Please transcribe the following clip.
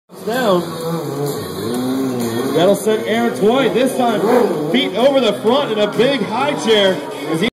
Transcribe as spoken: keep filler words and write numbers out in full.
Down. That'll send Aaron Twight, this time feet over the front in a big high chair. As he